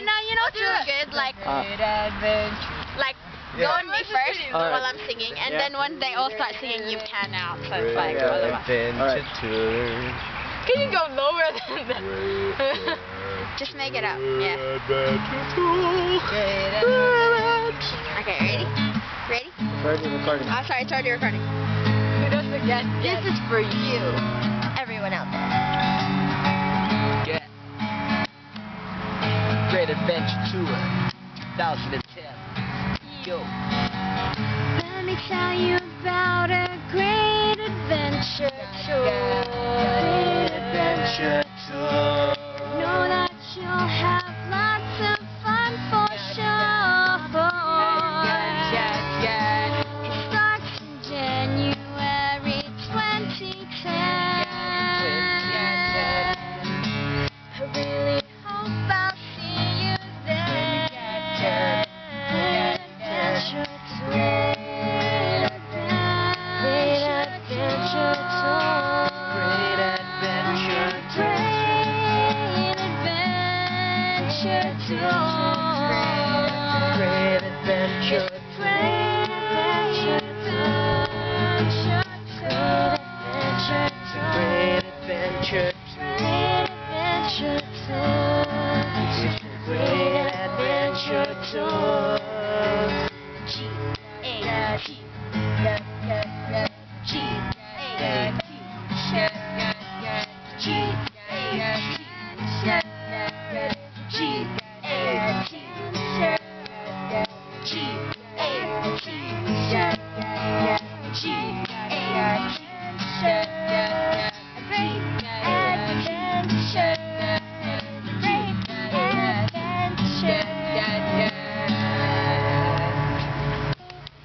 you know, do good, like go on me first while I'm singing, and then when they all start singing, you pan out. So it's like all of us. Right. Can you go lower than that? Just make it up. Yeah. Okay, ready? Ready? Recording. Oh, sorry, it's already recording. Who doesn't get this is for you. Everyone out there. Get Great Adventure Tour 2010. Yo. Let me tell you about a great adventure tour. Great adventure tour. Know that you'll have lots of fun for sure. It starts in January 2010. I really hope I'll see you there. Great adventure tour. Great adventure tour. Great adventure tour. Great adventure tour. Great adventure tour. Great adventure tour. G-A-T. G-A-T.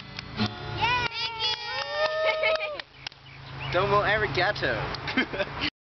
Domo arigato.